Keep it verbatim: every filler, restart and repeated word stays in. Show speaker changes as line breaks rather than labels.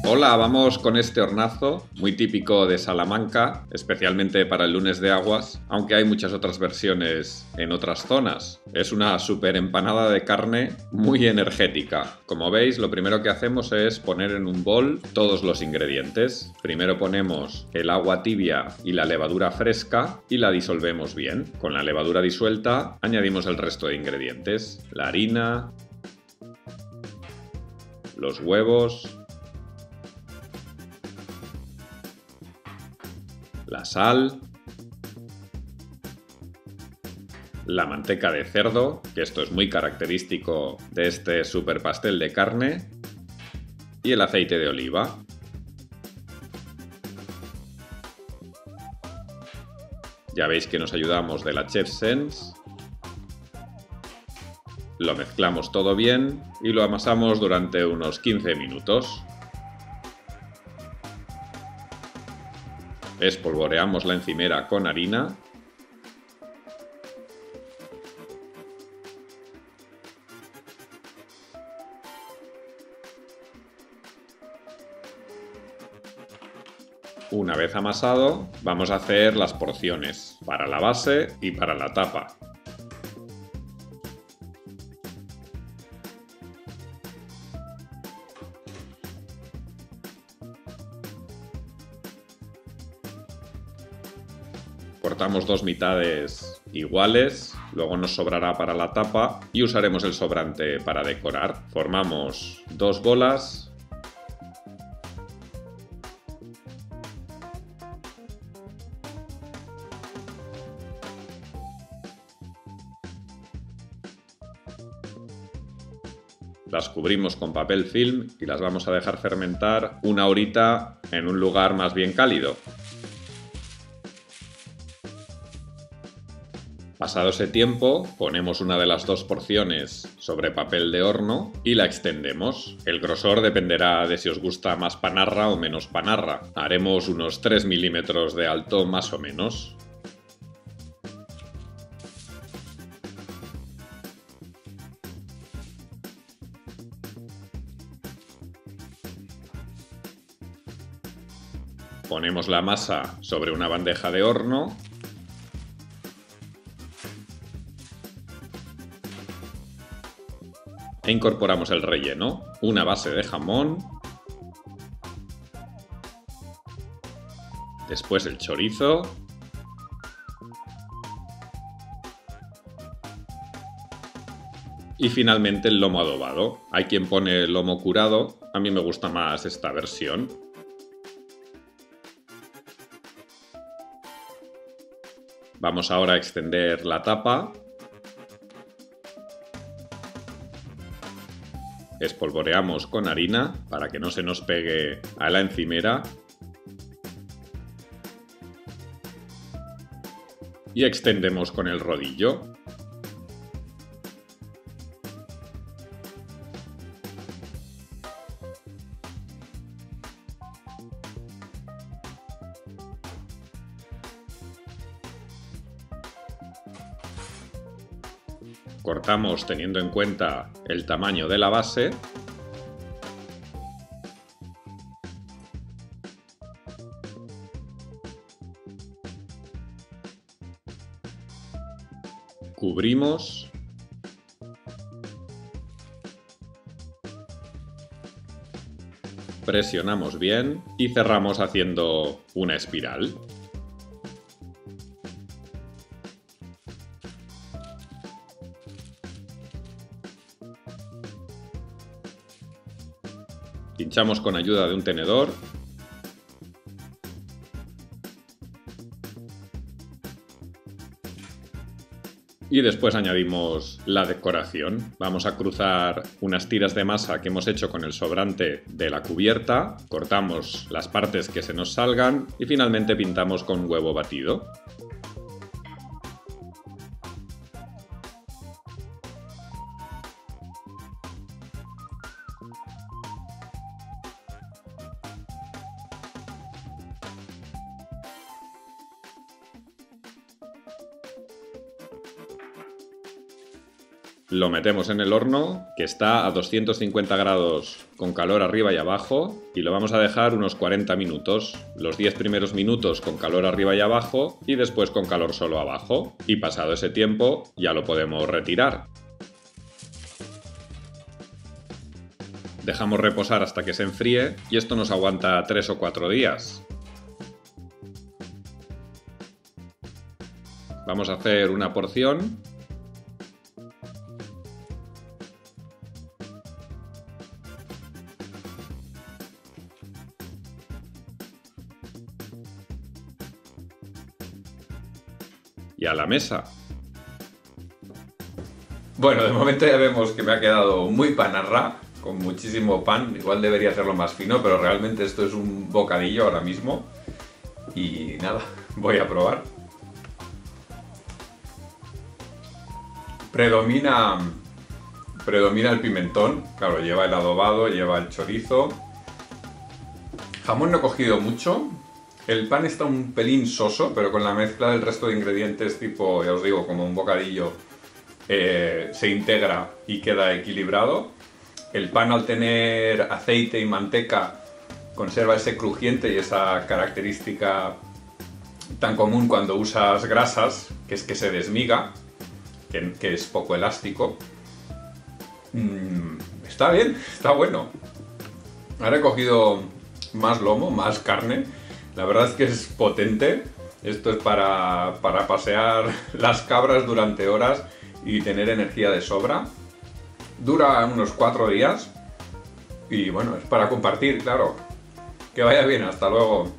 Hola, vamos con este hornazo, muy típico de Salamanca, especialmente para el lunes de aguas, aunque hay muchas otras versiones en otras zonas. Es una super empanada de carne muy energética. Como veis, lo primero que hacemos es poner en un bol todos los ingredientes. Primero ponemos el agua tibia y la levadura fresca y la disolvemos bien. Con la levadura disuelta añadimos el resto de ingredientes, la harina, los huevos, la sal, la manteca de cerdo, que esto es muy característico de este super pastel de carne, y el aceite de oliva. Ya veis que nos ayudamos de la Chef Sense. Lo mezclamos todo bien y lo amasamos durante unos quince minutos. Espolvoreamos la encimera con harina. Una vez amasado, vamos a hacer las porciones para la base y para la tapa. Cortamos dos mitades iguales, luego nos sobrará para la tapa y usaremos el sobrante para decorar. Formamos dos bolas. Las cubrimos con papel film y las vamos a dejar fermentar una horita en un lugar más bien cálido. Pasado ese tiempo, ponemos una de las dos porciones sobre papel de horno y la extendemos. El grosor dependerá de si os gusta más panarra o menos panarra. Haremos unos tres milímetros de alto más o menos. Ponemos la masa sobre una bandeja de horno. E incorporamos el relleno, una base de jamón, después el chorizo, y finalmente el lomo adobado. Hay quien pone el lomo curado, a mí me gusta más esta versión. Vamos ahora a extender la tapa. Espolvoreamos con harina para que no se nos pegue a la encimera. Y extendemos con el rodillo. Cortamos teniendo en cuenta el tamaño de la base. Cubrimos. Presionamos bien y cerramos haciendo una espiral. Pinchamos con ayuda de un tenedor. Y después añadimos la decoración. Vamos a cruzar unas tiras de masa que hemos hecho con el sobrante de la cubierta. Cortamos las partes que se nos salgan y finalmente pintamos con huevo batido. Lo metemos en el horno, que está a doscientos cincuenta grados con calor arriba y abajo, y lo vamos a dejar unos cuarenta minutos. Los diez primeros minutos con calor arriba y abajo, y después con calor solo abajo. Y pasado ese tiempo, ya lo podemos retirar. Dejamos reposar hasta que se enfríe, y esto nos aguanta tres o cuatro días. Vamos a hacer una porción. Y a la mesa. Bueno, de momento ya vemos que me ha quedado muy panarra, con muchísimo pan. Igual debería hacerlo más fino, pero realmente esto es un bocadillo ahora mismo. Y nada, voy a probar. Predomina, predomina el pimentón. Claro, lleva el adobado, lleva el chorizo. Jamón no he cogido mucho. El pan está un pelín soso, pero con la mezcla del resto de ingredientes, tipo, ya os digo, como un bocadillo, eh, se integra y queda equilibrado. El pan, al tener aceite y manteca, conserva ese crujiente y esa característica tan común cuando usas grasas, que es que se desmiga, que, que es poco elástico. Mm, está bien, está bueno. Ahora he cogido más lomo, más carne. La verdad es que es potente. Esto es para, para pasear las cabras durante horas y tener energía de sobra. Dura unos cuatro días. Y bueno, es para compartir, claro. Que vaya bien, hasta luego.